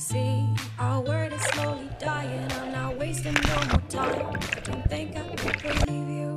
See, our word is slowly dying. I'm not wasting no more time. Don't think I could believe you.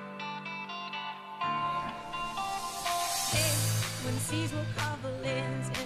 When seas will cover lands